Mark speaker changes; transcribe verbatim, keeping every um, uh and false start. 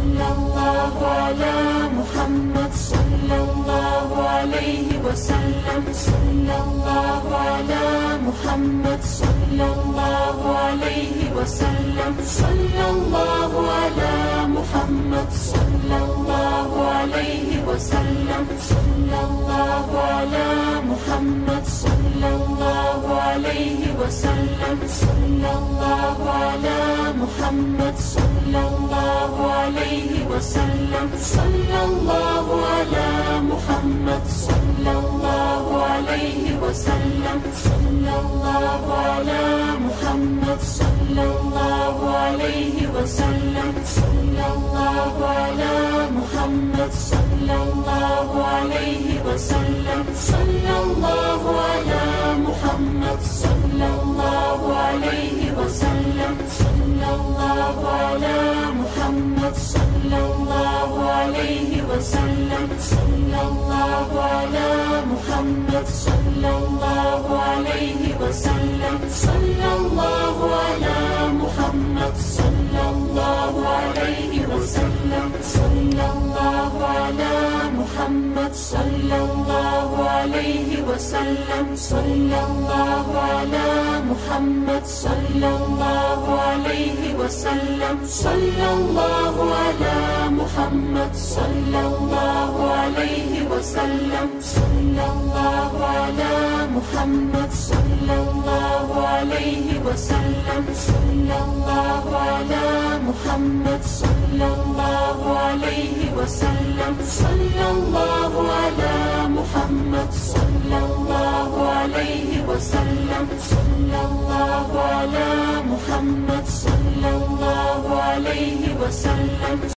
Speaker 1: صلى الله على محمد صلى الله عليه وسلم صلى الله على محمد صلى الله عليه وسلم صلى الله على محمد صلى الله عليه وسلم صلى الله على محمد صلى الله عليه وسلم صلى الله على محمد صلى الله عليه وسلم صلى الله على محمد صلى الله عليه وسلم صلى الله على محمد صلى الله عليه وسلم صلى الله على محمد صلى الله عليه وسلم صلى الله على محمد صلى الله عليه وسلم صلى الله على محمد صلى الله عليه وسلم صلى الله على محمد صلى الله عليه وسلم صلى الله على محمد صلى الله عليه وسلم صلى الله على محمد صلى الله عليه وسلم صلى الله على محمد صلى الله عليه وسلم صلى الله على محمد صلى الله عليه وسلم صلى الله على محمد صلى الله عليه وسلم صلى الله على محمد صلى الله عليه وسلم صلى الله على محمد صلى الله عليه وسلم صلى الله على محمد صلى الله عليه وسلم